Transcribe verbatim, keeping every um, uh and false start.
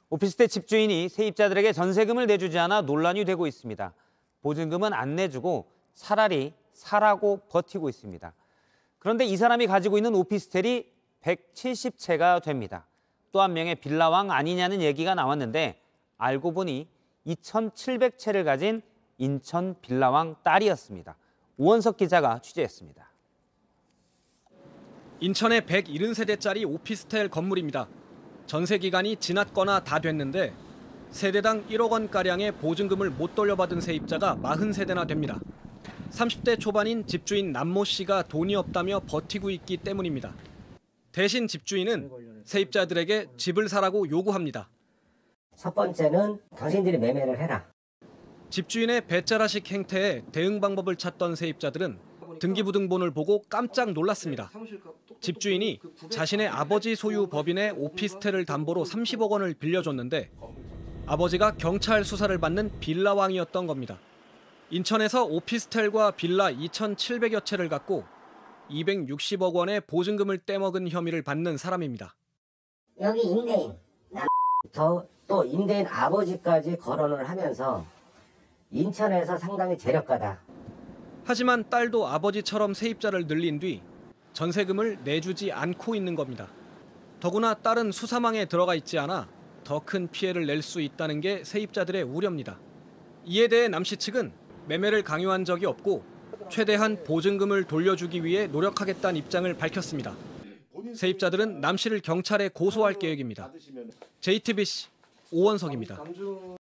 오피스텔 집주인이 세입자들에게 전세금을 내주지 않아 논란이 되고 있습니다. 보증금은 안 내주고 차라리 사라고 버티고 있습니다. 그런데 이 사람이 가지고 있는 오피스텔이 백칠십 채가 됩니다. 또 한 명의 빌라왕 아니냐는 얘기가 나왔는데 알고 보니 이천칠백 채를 가진 인천 빌라왕 딸이었습니다. 오원석 기자가 취재했습니다. 인천의 백칠십 세대짜리 오피스텔 건물입니다. 전세 기간이 지났거나 다 됐는데 세대당 일억 원가량의 보증금을 못 돌려받은 세입자가 사십 세대나 됩니다. 삼십 대 초반인 집주인 남모 씨가 돈이 없다며 버티고 있기 때문입니다. 대신 집주인은 세입자들에게 집을 사라고 요구합니다. 첫 번째는 당신들이 매매를 해라. 집주인의 배짜라식 행태에 대응 방법을 찾던 세입자들은 등기부등본을 보고 깜짝 놀랐습니다. 집주인이 자신의 아버지 소유 법인의 오피스텔을 담보로 삼십억 원을 빌려줬는데 아버지가 경찰 수사를 받는 빌라왕이었던 겁니다. 인천에서 오피스텔과 빌라 이천칠백여 채를 갖고 이백육십억 원의 보증금을 떼먹은 혐의를 받는 사람입니다. 여기 임대인, 저 또 임대인 아버지까지 거론을 하면서 인천에서 상당히 재력가다. 하지만 딸도 아버지처럼 세입자를 늘린 뒤 전세금을 내주지 않고 있는 겁니다. 더구나 딸은 수사망에 들어가 있지 않아 더 큰 피해를 낼 수 있다는 게 세입자들의 우려입니다. 이에 대해 남 씨 측은 매매를 강요한 적이 없고 최대한 보증금을 돌려주기 위해 노력하겠다는 입장을 밝혔습니다. 세입자들은 남 씨를 경찰에 고소할 계획입니다. 제이티비씨 오원석입니다.